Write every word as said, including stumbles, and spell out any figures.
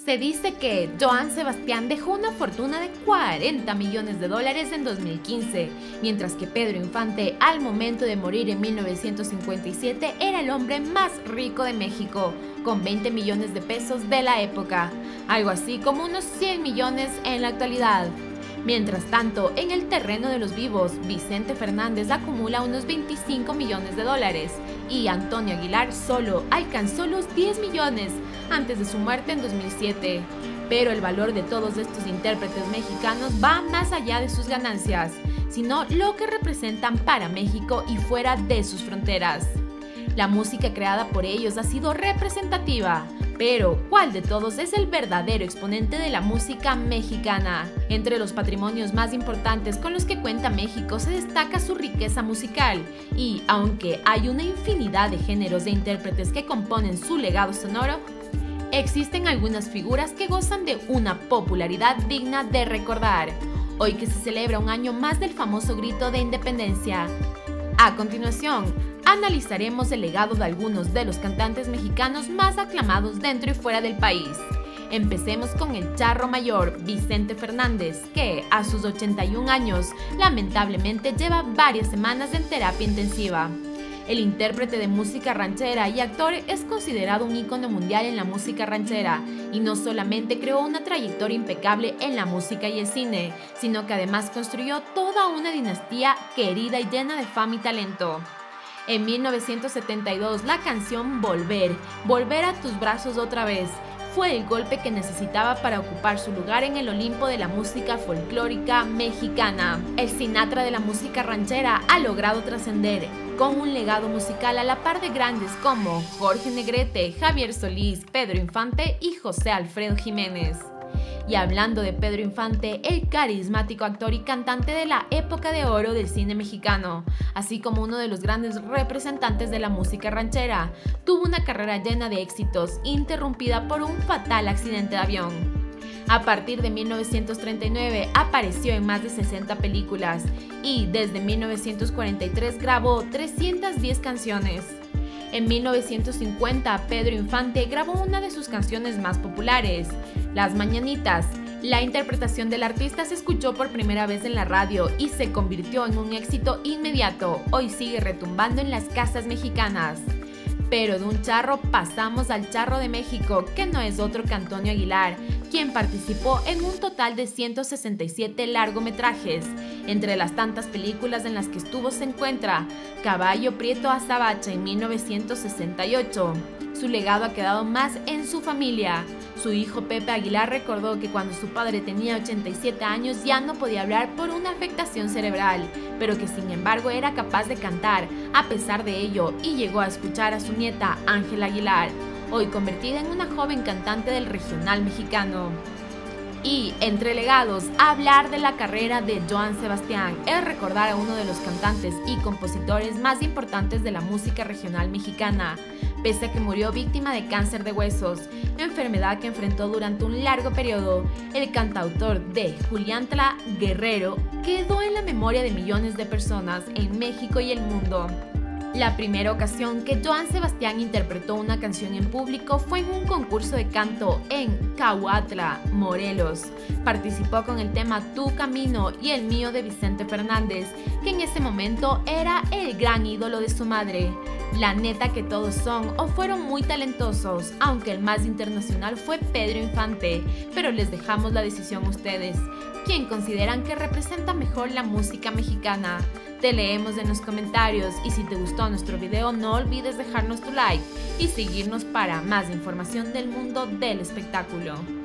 Se dice que Joan Sebastián dejó una fortuna de cuarenta millones de dólares en dos mil quince, mientras que Pedro Infante, al momento de morir en mil novecientos cincuenta y siete, era el hombre más rico de México, con veinte millones de pesos de la época, algo así como unos cien millones en la actualidad. Mientras tanto, en el terreno de los vivos, Vicente Fernández acumula unos veinticinco millones de dólares y Antonio Aguilar solo alcanzó los diez millones antes de su muerte en dos mil siete. Pero el valor de todos estos intérpretes mexicanos va más allá de sus ganancias, sino lo que representan para México y fuera de sus fronteras. La música creada por ellos ha sido representativa, pero ¿cuál de todos es el verdadero exponente de la música mexicana? Entre los patrimonios más importantes con los que cuenta México se destaca su riqueza musical, y aunque hay una infinidad de géneros de intérpretes que componen su legado sonoro, existen algunas figuras que gozan de una popularidad digna de recordar, hoy que se celebra un año más del famoso grito de independencia. A continuación, analizaremos el legado de algunos de los cantantes mexicanos más aclamados dentro y fuera del país. Empecemos con el charro mayor, Vicente Fernández, que a sus ochenta y un años lamentablemente lleva varias semanas en terapia intensiva. El intérprete de música ranchera y actor es considerado un ícono mundial en la música ranchera, y no solamente creó una trayectoria impecable en la música y el cine, sino que además construyó toda una dinastía querida y llena de fama y talento. En mil novecientos setenta y dos, la canción Volver, Volver a tus brazos otra vez, fue el golpe que necesitaba para ocupar su lugar en el Olimpo de la música folclórica mexicana. El Sinatra de la música ranchera ha logrado trascender, con un legado musical a la par de grandes como Jorge Negrete, Javier Solís, Pedro Infante y José Alfredo Jiménez. Y hablando de Pedro Infante, el carismático actor y cantante de la época de oro del cine mexicano, así como uno de los grandes representantes de la música ranchera, tuvo una carrera llena de éxitos, interrumpida por un fatal accidente de avión. A partir de mil novecientos treinta y nueve apareció en más de sesenta películas y desde mil novecientos cuarenta y tres grabó trescientas diez canciones. En mil novecientos cincuenta, Pedro Infante grabó una de sus canciones más populares, Las Mañanitas. La interpretación del artista se escuchó por primera vez en la radio y se convirtió en un éxito inmediato. Hoy sigue retumbando en las casas mexicanas. Pero de un charro pasamos al charro de México, que no es otro que Antonio Aguilar, quien participó en un total de ciento sesenta y siete largometrajes. Entre las tantas películas en las que estuvo se encuentra Caballo Prieto Azabache en mil novecientos sesenta y ocho. Su legado ha quedado más en su familia. Su hijo Pepe Aguilar recordó que cuando su padre tenía ochenta y siete años ya no podía hablar por una afectación cerebral, pero que sin embargo era capaz de cantar a pesar de ello, y llegó a escuchar a su nieta Ángela Aguilar, hoy convertida en una joven cantante del regional mexicano. Y entre legados, hablar de la carrera de Joan Sebastián es recordar a uno de los cantantes y compositores más importantes de la música regional mexicana, pese a que murió víctima de cáncer de huesos, enfermedad que enfrentó durante un largo periodo. El cantautor de Juliantla Guerrero quedó en la memoria de millones de personas en México y el mundo. La primera ocasión que Joan Sebastián interpretó una canción en público fue en un concurso de canto en Cuautla, Morelos. Participó con el tema Tu Camino y el mío de Vicente Fernández, que en ese momento era el gran ídolo de su madre. La neta que todos son o fueron muy talentosos, aunque el más internacional fue Pedro Infante, pero les dejamos la decisión a ustedes. ¿Quién consideran que representa mejor la música mexicana? Te leemos en los comentarios, y si te gustó nuestro video no olvides dejarnos tu like y seguirnos para más información del mundo del espectáculo.